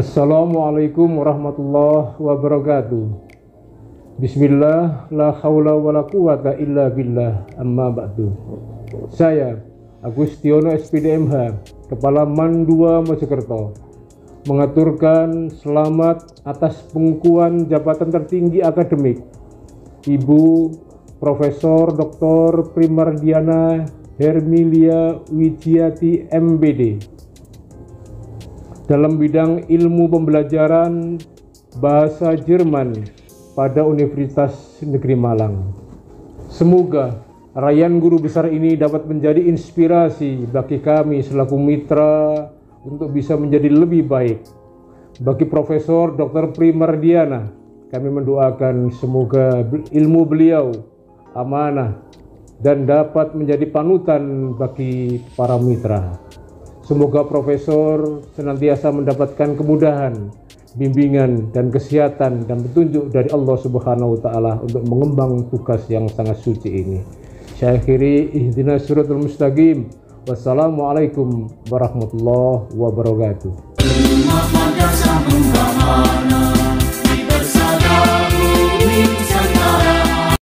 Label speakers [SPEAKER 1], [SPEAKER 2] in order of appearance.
[SPEAKER 1] Assalamualaikum warahmatullahi wabarakatuh. Bismillah, la haula wa la quwata illa billah, amma ba'du. Saya, Agustiono SPDMH, Kepala MAN 2 Mojokerto, mengaturkan selamat atas pengukuhan jabatan tertinggi akademik Ibu Profesor Dr. Primardiana Hermilia Wijiati MBD dalam bidang ilmu pembelajaran bahasa Jerman pada Universitas Negeri Malang. Semoga rayaan guru besar ini dapat menjadi inspirasi bagi kami selaku mitra untuk bisa menjadi lebih baik. Bagi Profesor Dr. Primardiana, kami mendoakan semoga ilmu beliau amanah dan dapat menjadi panutan bagi para mitra. Semoga Profesor senantiasa mendapatkan kemudahan, bimbingan, dan kesehatan dan petunjuk dari Allah Subhanahu wa Ta'ala untuk mengembang tugas yang sangat suci ini. Saya akhiri, ihdinas siratal mustaqim. Wassalamualaikum warahmatullahi wabarakatuh.